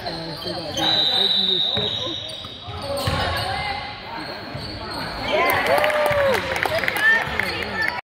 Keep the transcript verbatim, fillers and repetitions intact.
Uh, so that we are taking this step.